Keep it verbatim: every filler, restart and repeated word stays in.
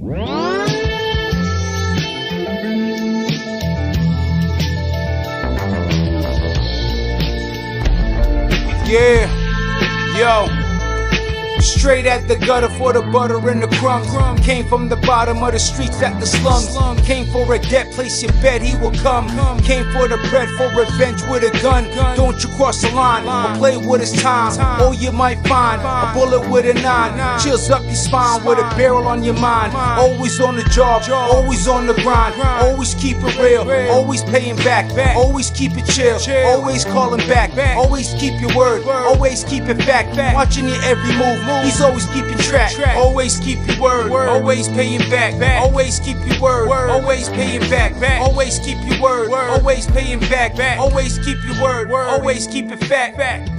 Yeah, yo. Straight at the gutter for the butter and the crumbs. Came from the bottom of the streets at the slums. Came for a debt, place your bet, he will come. Came for the bread, for revenge with a gun. Don't you cross the line or play with his time, or you might find a bullet with a nine. Chills up your spine with a barrel on your mind. Always on the job, always on the grind. Always keep it real, always paying back. Always keep it chill, always calling back. Always keep your word, always keep it fact. Watching your every move, he's always keeping track. Always keep your word, always paying back. Always keep your word, always paying back. Always keep your word, always paying back. Always keep your word, always keep it fact.